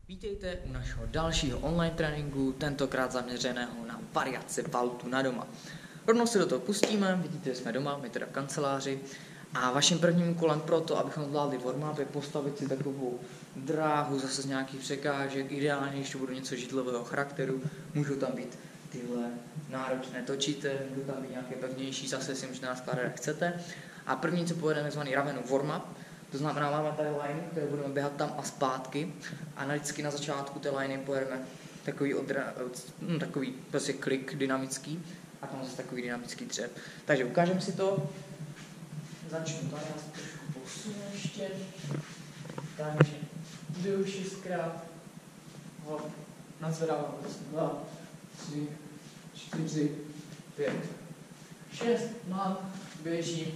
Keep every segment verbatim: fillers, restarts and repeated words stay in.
Vítejte u našeho dalšího online tréninku, tentokrát zaměřeného na variaci valtu na doma. Rovnou se do toho pustíme, vidíte, že jsme doma, my teda v kanceláři. A vaším prvním úkolem pro to, abychom zvládli warm-up, je postavit si takovou dráhu zase z nějakých překážek. Ideálně, když to bude něco židlového charakteru, můžou tam být tyhle náročné točité, můžou tam být nějaké pevnější, zase si můžete naskládat, jak chcete. A první, co povedeme, je zvaný Ravenu warm-up. To znamená, máme tady line, které budeme běhat tam a zpátky a vždycky na začátku té line pojedeme takový, odra, no, takový prostě klik dynamický a tam zase takový dynamický dřep. Takže ukážeme si to. Začnu tady, já se trošku posunu ještě. Takže jdu šestkrát. Hop, nadzvedávám dva, tři, čtyři, pět, šest, mám, běžím.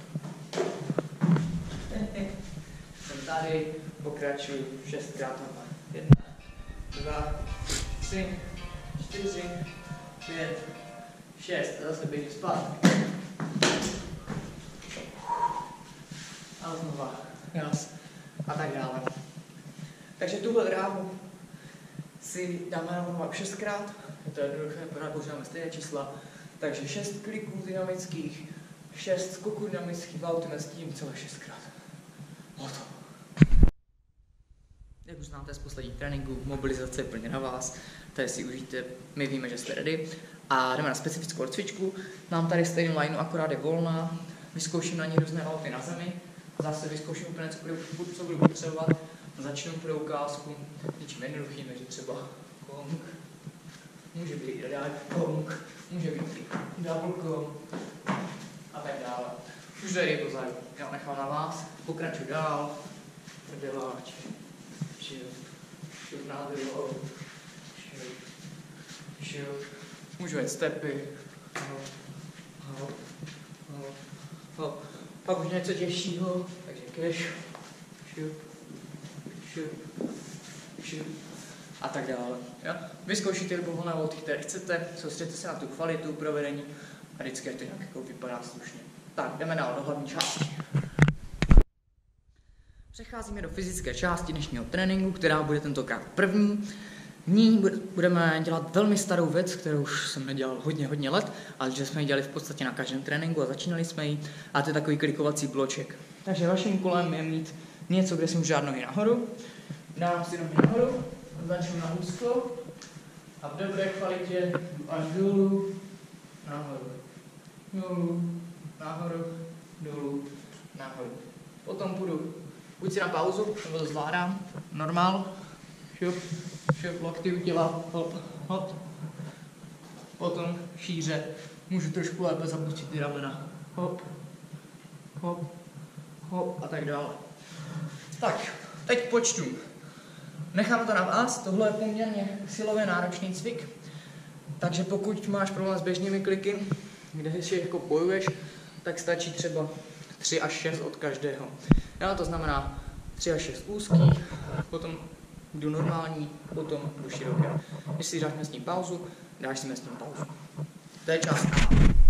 Jsem tady, pokračuju šestkrát normálně. Jedna, dva, tři, čtyři, pět, šest. A zase běžím zpátky. A znova, raz. A tak dále. Takže tuhle dráhu si dáme na šestkrát. Je to jednoduché, pořád používáme stejné čísla. Takže šest kliků dynamických, šest skoků dynamických, valtujeme s tím celé šestkrát. Hotovo. Jak už znáte z posledních tréninků, mobilizace je plně na vás, tady si užijte, my víme, že jste ready. A jdeme na specifickou cvičku. Mám tady stejnou lineu, akorát je volná, vyzkouším na ní různé valty na zemi. Zase vyzkouším úplně, co budu potřebovat. Začnu pro ukázku něčím jednoduchým, takže třeba kong, může být drag kong, může být double kong a tak dále. Už tady je to zájem, já nechám na vás, pokračuji dál, prdeláč, šup, šup na druhou, šup, šup, můžu jet stepy, hop, hop, hop, hop. Pak už něco těžšího, takže cash, šup, šup, šup a tak dále. Ja? Vyzkoušíte libovolné volty, které chcete, soustředěte se na tu kvalitu provedení a vždycky to nějak jako vypadá slušně. Tak, jdeme dál do hlavní části. Přecházíme do fyzické části dnešního tréninku, která bude tentokrát první. V ní budeme dělat velmi starou věc, kterou už jsem nedělal hodně, hodně let, ale že jsme ji dělali v podstatě na každém tréninku a začínali jsme ji. A to je takový klikovací bloček. Takže vaším úkolem je mít něco, kde si můžu dát nohy nahoru. Dám si nohy nahoru, začnu na úzko a v dobré kvalitě až dolů, nahoru, dolů, nahoru, dolů, nahoru. Potom půjdu, buď si na pauzu, nebo to zvládám, normál, šup, šup, lokty u těla, hop, hop. Potom šíře, můžu trošku lépe zapustit ty ramena, hop, hop, hop a tak dále. Tak, teď počtu. Nechám to na vás, tohle je poměrně silově náročný cvik, takže pokud máš problém s běžnými kliky, kde ještě jako bojuješ, tak stačí třeba tři až šest od každého. Já, to znamená tři až šest úzký, potom jdu normální, potom jdu široké. Když si dáš mezní pauzu, dáš si mezní pauzu. To je část A.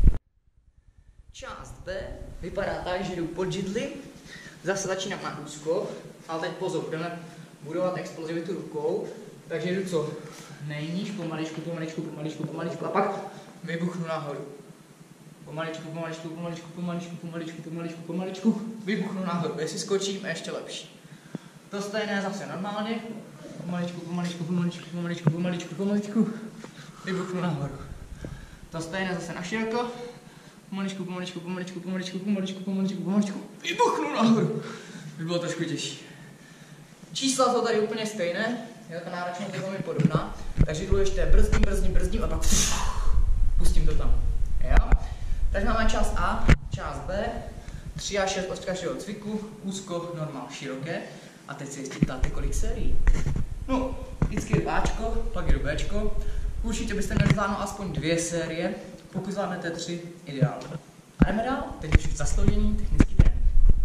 Část B vypadá tak, že jdu pod židli, zase začínám na úzko, ale teď pozor, budeme budovat explozivitu rukou, takže jdu co nejníž, pomaličku, pomaličku, pomaličku, pomaličku a pak vybuchnu nahoru. Pomaličku, pomaličku, pomaličku, pomaličku, pomaličku, pomaličku, pomaličku, vybuchnu nahoru. Jestli skočím, ještě lepší. To stejné zase normálně. Pomaličku, pomaličku, pomaličku, pomaličku, pomaličku, pomaličku, vybuchnu nahoru. To stejné zase na široko. Pomaličku, pomaličku, pomaličku, pomaličku, pomaličku, pomaličku, pomaličku, vybuchnu nahoru. By bylo trošku těžší. Čísla jsou tady úplně stejné, je ta náročnost je velmi podobná, takže jdu ještě brzdím, brzdím, brzdím a pak pustím to tam. Jo? Takže máme část A, část B, tři až šest od každého cviku, úzko, normál, široké. A teď si jistě ptáte, kolik sérií. No, vždycky je Ačko, pak je Bčko. Určitě byste měli zvládnout aspoň dvě série, pokud zvládnete tři, ideálně. A jdeme dál, teď už zasloužený technický trénink.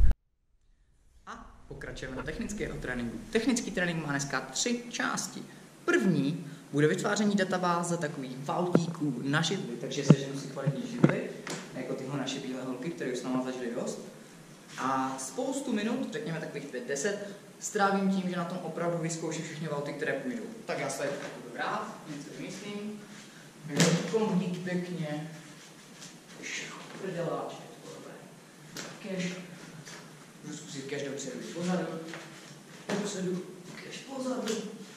A pokračujeme do technického tréninku. Technický trénink má dneska tři části. První bude vytváření databáze takových valtíků na židli, takže seženu si kvalitní židly, jako tyhle naše bílé holky, které už s náma zažili dost. A spoustu minut, řekněme takových pět deset, strávím tím, že na tom opravdu vyzkouším všechny valty, které půjdou. Tak já se tady budu hrát, něco vymyslím. Kombík pěkně. Prděláč, je to dobré. Cash. Budu zkusit cash dopředu, pozadu. Dopředu, cash pozadu.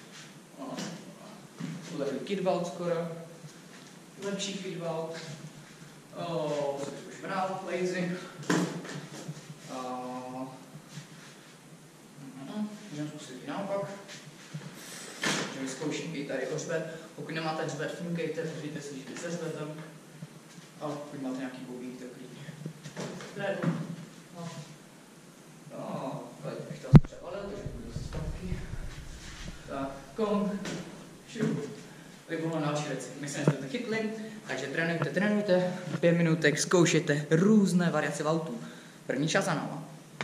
Tohle je kidvault skoro. Lepší kidvault. Oh, už brát, lazy. Můžeme zkusit i naopak. Takže vyzkouším i tady hřbet. Pokud nemáte hřbet, fňukejte, hřbíte si líšky se hřbetem. Ale pokud máte nějaký koubík, tak klidně. Středu. No. No, tady bych to převalil, takže budu zase zpátky. Tak, kong. Šup. Libovolná další věci. Myslím, že jste to chytli. Takže trénujte, trénujte. Pět minutek, zkoušejte různé variace vautů. První část za náma.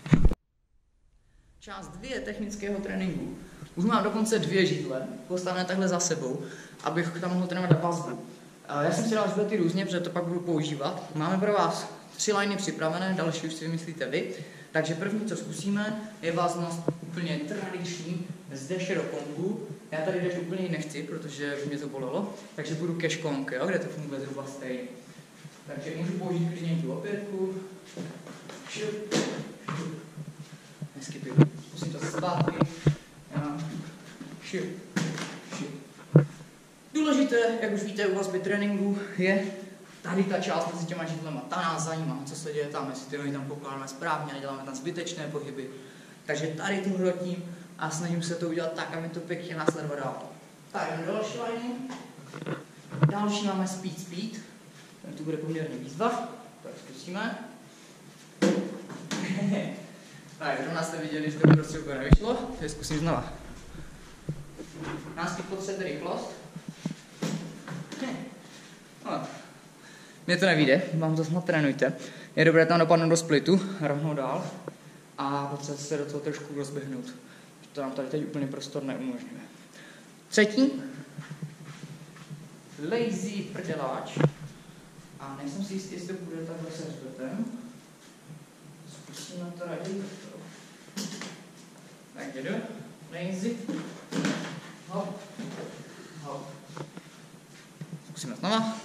Část dvě technického tréninku. Už mám dokonce dvě židle, postavené takhle za sebou, abych tam mohl trénovat vazbu. Já jsem si dal židlety různě, protože to pak budu používat. Máme pro vás tři liney připravené, další už si vymyslíte vy. Takže první, co zkusíme, je váznost úplně tradiční z deše do kongu. Já tady deš úplně nechci, protože mě to bolelo, takže budu cash kong, jo, kde to funguje zhruba stejně. Takže můžu použít klidně tu opětku. Šup, šup. Neskypuju. Zkusím to zpátky. Ja. Šup, šup. Důležité, jak už víte u vazby tréninku, je tady ta část mezi těma židlema. Ta nás zajímá, co se děje tam, jestli ty nohy tam pokládáme správně, neděláme tam zbytečné pohyby. Takže tady to hrotím a snažím se to udělat tak, aby to pěkně následovalo dál. Tak, jdeme další liney. Další máme speed speed. Ten tu bude poměrně výzva. Tak zkusíme. Tak, zrovna jste viděli, že to prostě úplně nevyšlo, takže zkusím znova. Na speed potřebujete rychlost. No. Mně to nevíde, vám to snad trénujte. Je dobré tam dopadnout do splitu, rovnou dál. A potřebujete se do toho trošku rozběhnout. To nám tady teď úplně prostor neumožňuje. Třetí. Lazy prděláč. A nejsem si jistý, jestli to bude takhle se hřbetem. Zkusíme to raději. Tak jdu. Lazy. Hop. Hop. Zkusíme znova.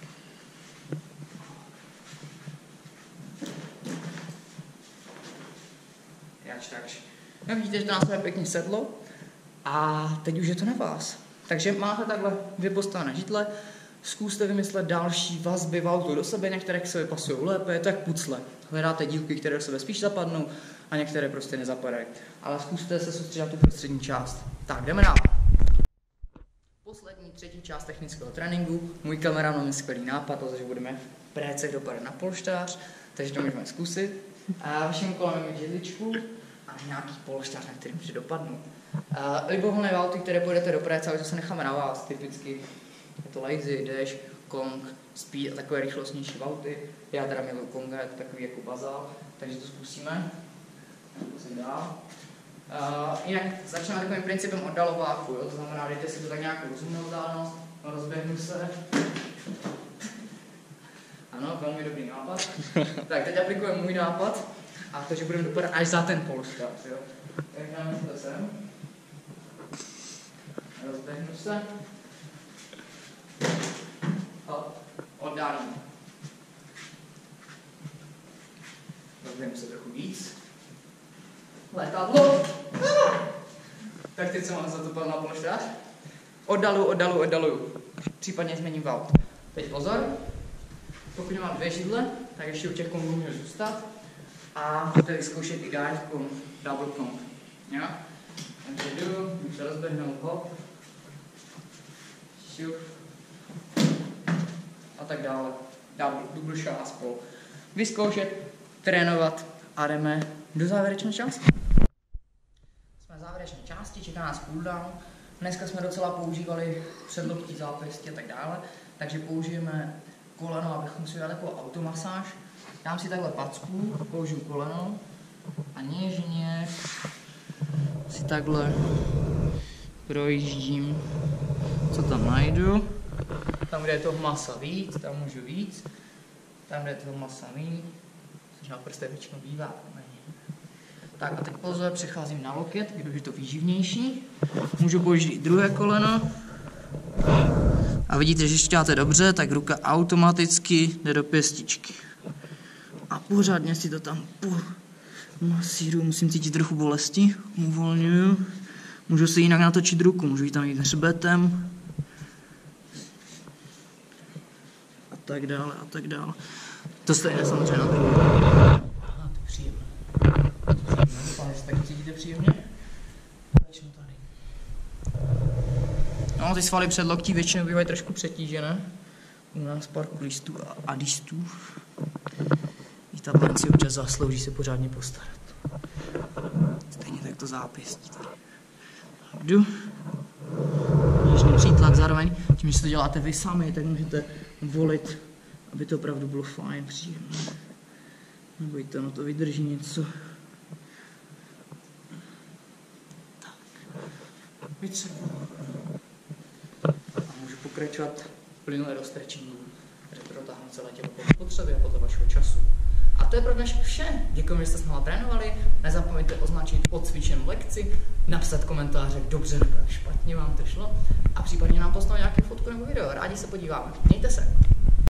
Jakž takž. No vidíte, že to nás pěkně sedlo. A teď už je to na vás. Takže máte takhle dvě postavené židle. Zkuste vymyslet další vazby valtu do sebe, některé k sobě pasují lépe, tak pucle. Hledáte dílky, které do sebe spíš zapadnou a některé prostě nezapadají. Ale zkuste se soustředit na tu prostřední část. Tak, jdeme dál. Poslední, třetí část technického tréninku. Můj kameraman má skvělý nápad, protože budeme v précech dopadat na polštář, takže to můžeme zkusit. A vaším kolem mít židličku a nějaký polštář, na který může dopadnout. Libovolné valty, které půjdete do préce, ale to se necháme na vás, typicky. Je to lazy, dash, kong, speed a takové rychlostnější valty. Já teda miluji konga, je to takový jako bazál, takže to zkusíme. Zkusím dál. Uh, jinak začneme takovým principem oddalováku, jo? To znamená, dejte si to tak nějakou rozumnou vzdálenost, no, rozběhnu se. Ano, velmi dobrý nápad. Tak, teď aplikujeme můj nápad a to, že budeme dopadat až za ten polštář, jo. Tak dáme to sem. Rozběhnu se. Hop, oddálím. Rozběhnu se trochu víc. Letadlo. Ah! Tak teď jsem vám zatopal na polštář. Oddaluju, oddaluju, oddaluju. Případně změním vault. Teď pozor. Pokud nemám dvě židle, tak ještě u těch kongů můžu zůstat. A můžete vyzkoušet i dive kong, double kong. Jo? Takže jdu, můžu se rozběhnout, hop. Šup. A tak dále. Double, double shot a spolu. Vyzkoušet, trénovat a jdeme do závěrečné části. Jsme v závěrečné části, čeká nás cooldown. Dneska jsme docela používali předloktí, zápěstí a tak dále, takže použijeme koleno, abychom si udělali takovou automasáž. Dám si takhle packu, použiju koleno a něžně si takhle projíždím, co tam najdu. Tam, kde je toho masa víc, tam můžu víc. Tam, kde je toho masa méně, což na prstech většinou bývá, tam není. Tak a teď pozor, přecházím na loket, když je to výživnější. Můžu použít druhé koleno. A vidíte, že když děláte dobře, tak ruka automaticky jde do pěstičky. A pořádně si to tam masíruju, musím cítit trochu bolesti, uvolňuju. Můžu si jinak natočit ruku, můžu ji tam jít hřbetem. A tak dále, a tak dále. To stejné samozřejmě na druhou. Aha, to je příjemné. Doufám, že se taky cítíte příjemně. Začnu tady. No, ty svaly před loktí většinou bývají trošku přetížené. U nás parkouristů a adistů. I ta pán si občas zaslouží se pořádně postarat. Stejně tak to zápěstí tady. Jdu. Jižný přítlak zároveň, tím, že to děláte vy sami, tak můžete volit, aby to opravdu bylo fajn, příjemné. Nebojte, no to vydrží něco. Tak. Vytřebuji. A můžu pokračovat plynule do stretchingu, takže protáhnu celé tělo podle potřeby a podle vašeho času. A to je pro dnešek vše. Děkuji, že jste s námi trénovali. Nezapomeňte označit odcvičenou lekci, napsat komentáře, jak dobře nebo jak špatně vám to šlo a případně nám poslat nějaké fotku nebo video. Rádi se podíváme. Mějte se.